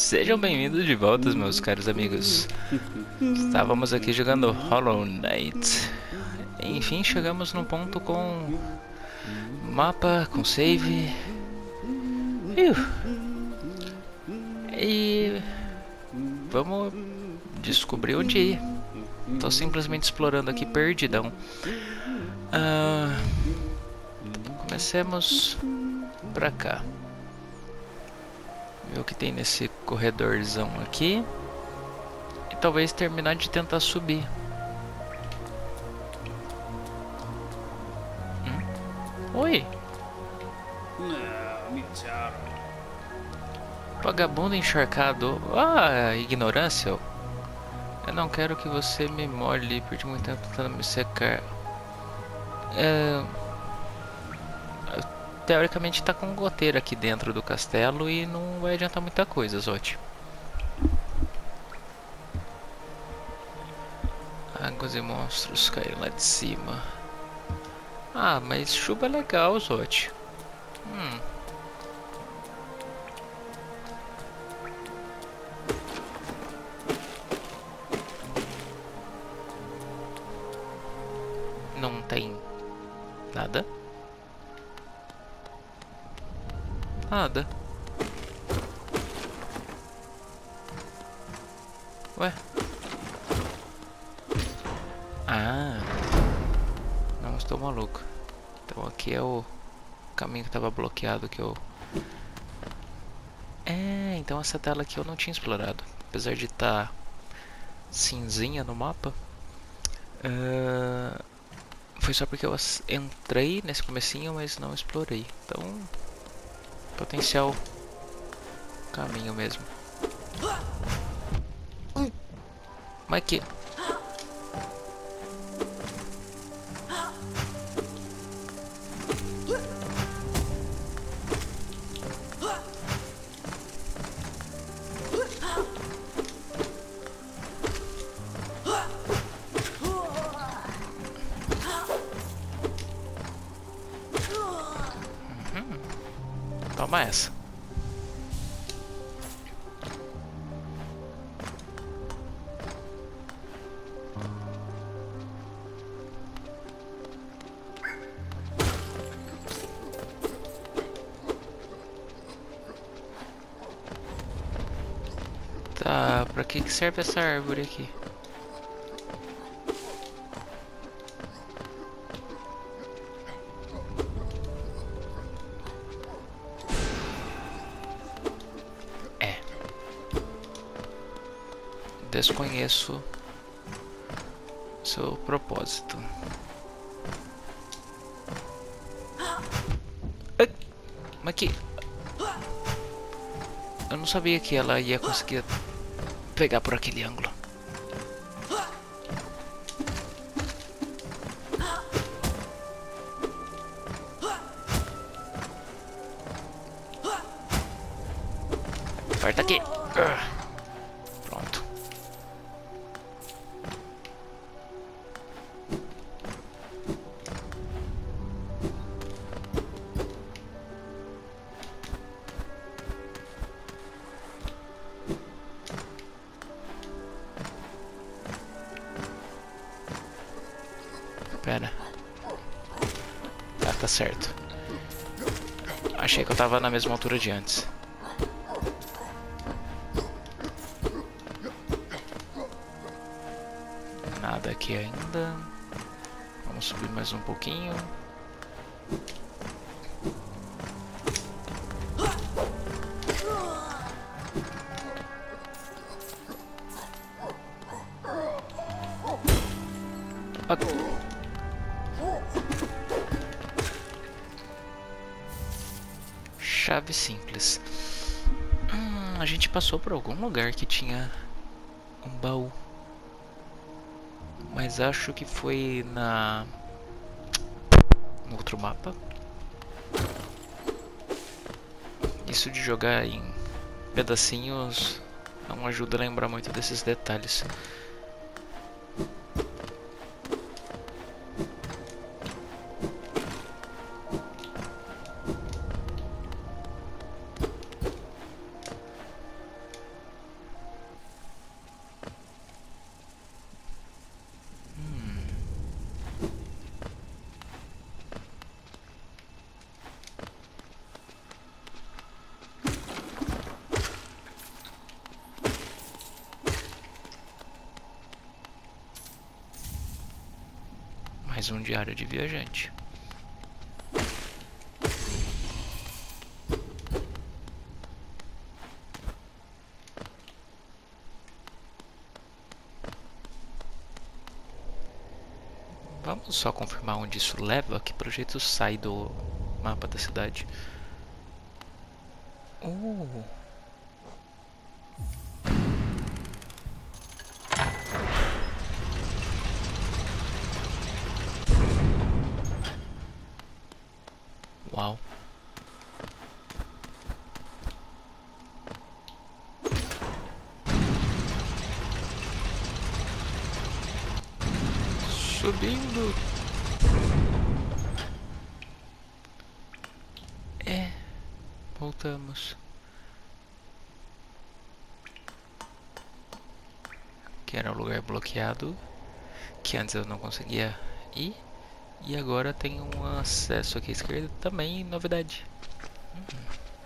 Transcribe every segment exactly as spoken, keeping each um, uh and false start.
Sejam bem-vindos de volta, meus caros amigos. Estávamos aqui jogando Hollow Knight. Enfim, chegamos num ponto com mapa, com save. E vamos descobrir onde ir. Tô simplesmente explorando aqui, perdidão. Ah, comecemos pra cá. Ver o que tem nesse corredorzão aqui. E talvez terminar de tentar subir. Hum? Oi! Vagabundo encharcado. Ah, ignorância. Eu não quero que você me molhe. Perdi muito tempo tentando me secar. É... Teoricamente tá com goteira aqui dentro do castelo e não vai adiantar muita coisa, Zote. Águas e monstros caíram lá de cima. Ah, mas chuva é legal, Zote. Hum. Não tem nada? Nada. Ué? Ah. Não estou maluco. Então aqui é o caminho que estava bloqueado que eu... É, então essa tela aqui eu não tinha explorado. Apesar de estar cinzinha no mapa. Uh... Foi só porque eu entrei nesse comecinho, mas não explorei. Então... Potencial caminho mesmo. Mas que... Uhum. Toma essa. Tá, pra que que serve essa árvore aqui? É. Desconheço seu propósito. Ai, mas que... Eu não sabia que ela ia conseguir pegar por aquele ângulo. Aperta aqui. Pronto. Pera. Tá, tá certo. Achei que eu tava na mesma altura de antes. Nada aqui ainda. Vamos subir mais um pouquinho. Ah. Chave simples. Hum, a gente passou por algum lugar que tinha um baú. Mas acho que foi na... no outro mapa. Isso de jogar em pedacinhos não ajuda a lembrar muito desses detalhes. Mais um diário de viajante. Vamos só confirmar onde isso leva, que pelo jeito sai do mapa da cidade. Uh. Uau. Subindo. É. Voltamos. Que era um lugar bloqueado, que antes eu não conseguia ir. E agora tem um acesso aqui à esquerda também, novidade. Hum.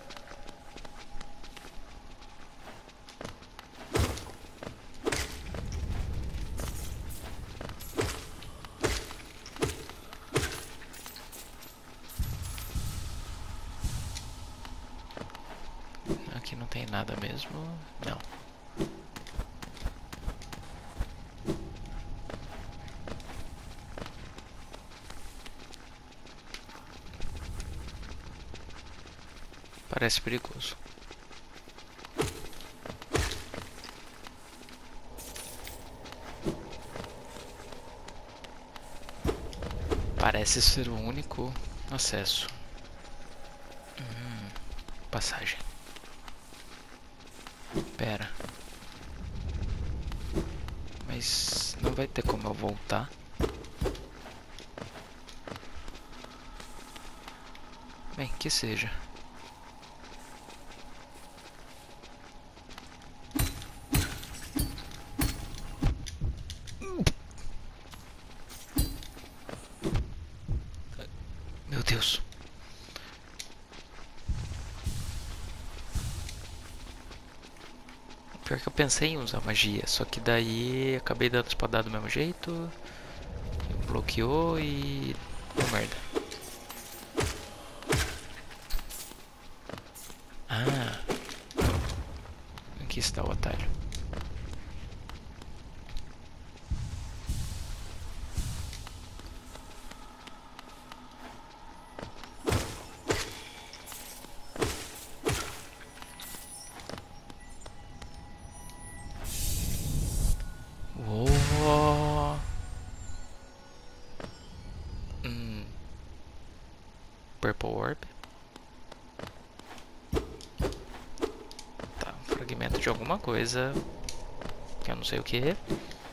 Aqui não tem nada mesmo, não. Parece perigoso. Parece ser o único acesso. Hum, passagem. Pera. Mas não vai ter como eu voltar. Bem, que seja. Meu Deus. Pior que eu pensei em usar magia, só que daí acabei dando espadada do mesmo jeito. Bloqueou e... deu merda. Ah. Aqui está o atalho. Uou. Hum. Purple Orb. Tá, um fragmento de alguma coisa. Que eu não sei o que é.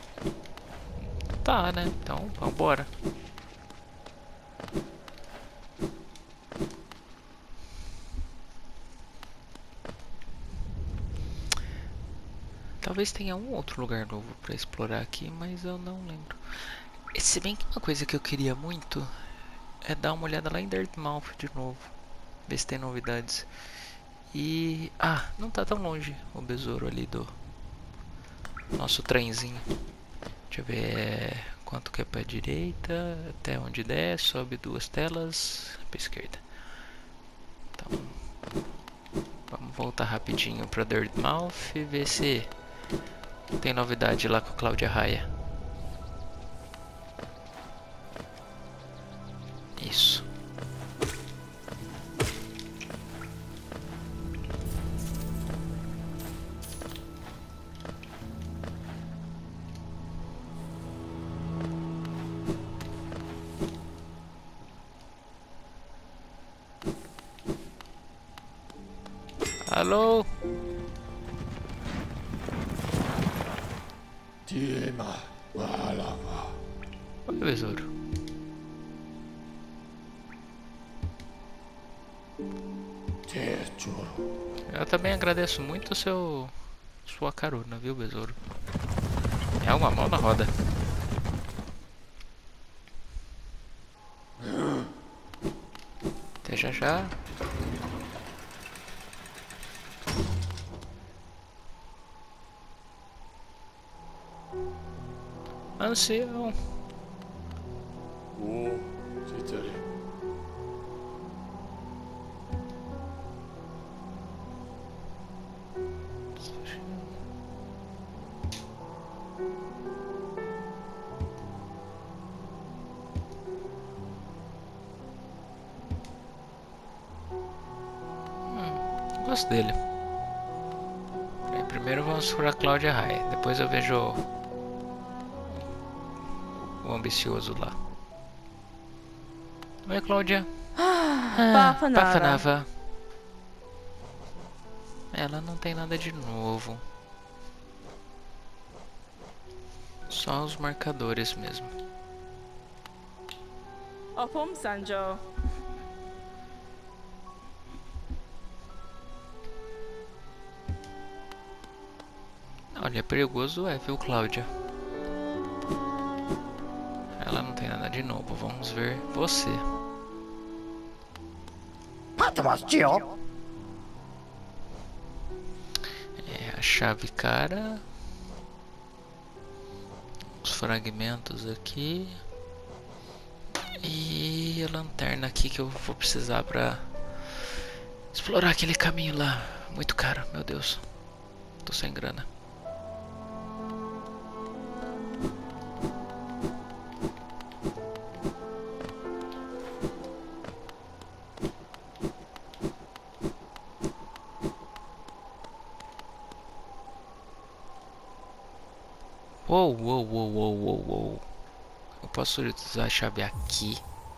Tá, né? Então, vambora. Talvez tenha um outro lugar novo pra explorar aqui, mas eu não lembro. Se bem que uma coisa que eu queria muito é dar uma olhada lá em Dirtmouth de novo. Ver se tem novidades. E... ah, não tá tão longe o besouro ali do nosso trenzinho. Deixa eu ver quanto que é pra direita. Até onde der, sobe duas telas pra esquerda. Então, vamos voltar rapidinho pra Dirtmouth e ver se tem novidade lá com a Cláudia Raia. Isso. Alô? Oi, besouro. Eu também agradeço muito o seu... sua carona, viu, besouro? É uma mão na roda. Até já já. Ancião. 오, 진짜래. Hum, gosto dele. É, primeiro vamos para Cláudia High, depois eu vejo o, o ambicioso lá. Oi, Cláudia. Ah, Bafanara. Bafanava. Ela não tem nada de novo. Só os marcadores mesmo. Opom Sanjo. Olha, é perigoso é, viu, Cláudia? Ela não tem nada de novo. Vamos ver você. É, a chave cara. Os fragmentos aqui. E a lanterna aqui que eu vou precisar pra explorar aquele caminho lá. Muito caro, meu Deus. Tô sem grana. Uou, uou, uou, uou, uou, uou. Eu posso usar a chave aqui?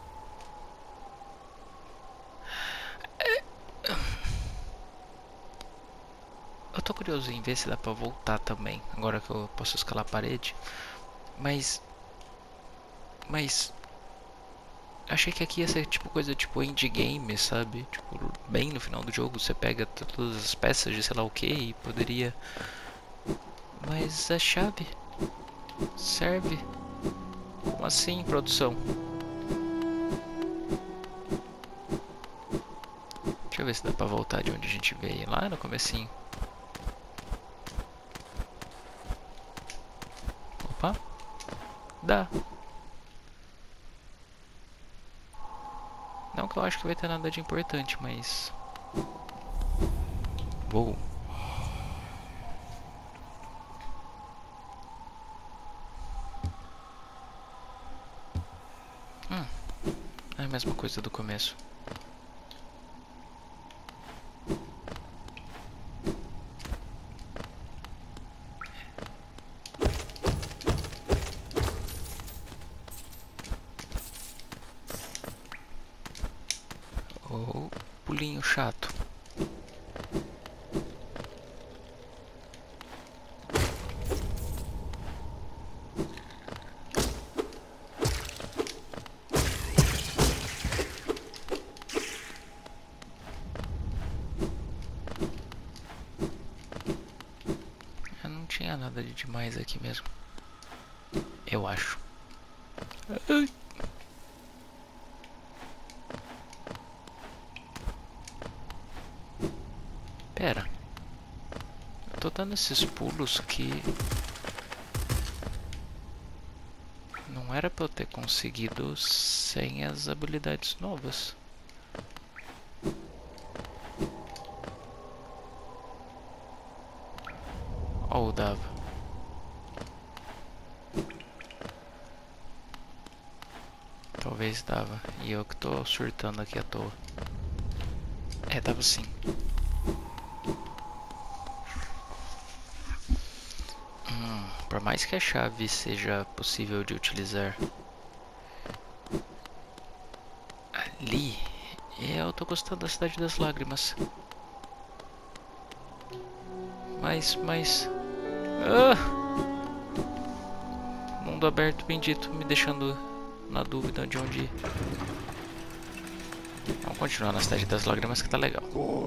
Eu tô curioso em ver se dá pra voltar também. Agora que eu posso escalar a parede. Mas... Mas... Achei que aqui ia ser tipo coisa tipo endgame, sabe? Tipo, bem no final do jogo você pega todas as peças de sei lá o que e poderia... Mas a chave... serve? Como assim, produção? Deixa eu ver se dá pra voltar de onde a gente veio. Lá no comecinho. Opa. Dá. Não que eu acho que vai ter nada de importante, mas... Uou. Hum. É a mesma coisa do começo. Oh, pulinho chato. Eu não tinha nada de demais aqui mesmo. Eu acho. Ai. Pera. Eu tô dando esses pulos que... Não era pra eu ter conseguido sem as habilidades novas. Ou dava. Talvez dava. E eu que tô surtando aqui à toa. É, dava sim. Hum, por mais que a chave seja possível de utilizar ali, eu tô gostando da Cidade das Lágrimas. Mas, mas... Ah! Mundo aberto bendito, me deixando na dúvida de onde ir. Vamos continuar na Cidade das Lágrimas que tá legal.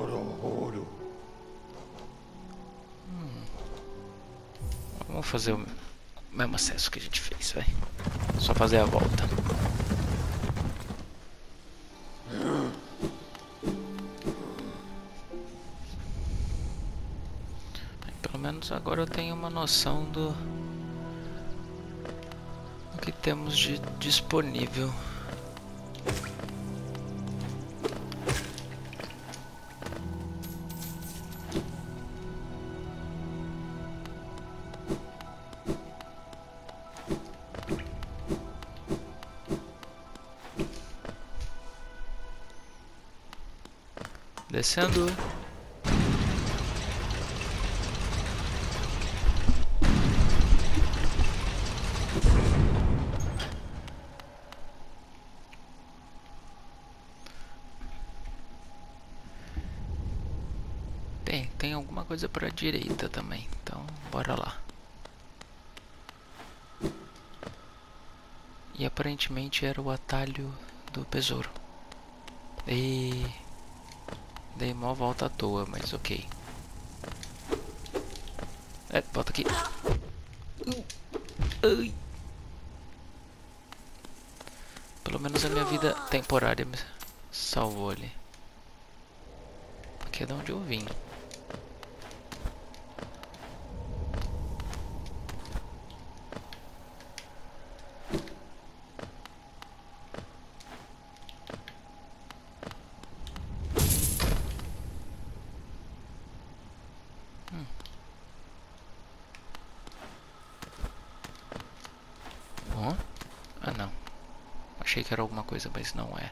Hum. Vamos fazer o mesmo acesso que a gente fez, vai. Só fazer a volta. Pelo menos agora eu tenho uma noção do... do que temos de disponível. Descendo. Tem, tem alguma coisa para a direita também, então bora lá. E aparentemente era o atalho do besouro. E dei mó volta à toa, mas ok. É, volta aqui. Ai. Pelo menos a minha vida temporária me salvou ali. Aqui é de onde eu vim. Hum. Oh? Ah, não. Achei que era alguma coisa, mas não é.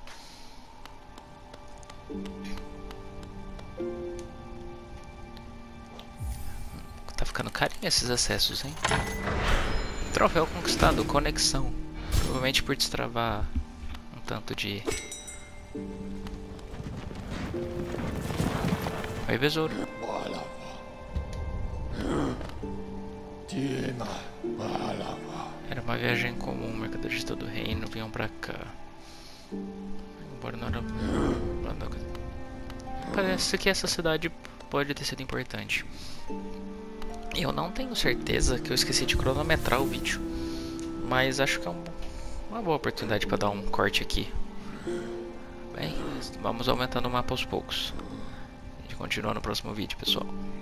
Tá ficando carinho esses acessos, hein? Troféu conquistado, conexão. Provavelmente por destravar um tanto de... Oi, besouro. Era uma viagem comum, mercadores de todo o reino vinham pra cá. Embora não era... Parece que essa cidade pode ter sido importante. Eu não tenho certeza que eu esqueci de cronometrar o vídeo, mas acho que é um, uma boa oportunidade para dar um corte aqui. Bem, vamos aumentando o mapa aos poucos. A gente continua no próximo vídeo, pessoal.